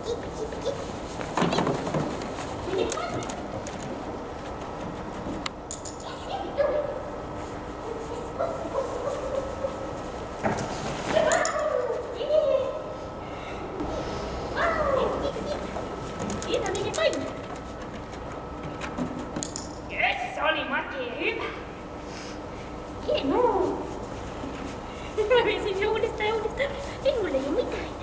Kes oli Mati hyvä? Hienoa. Mä menisin uudestaan. Ei mulla ei ole mitään.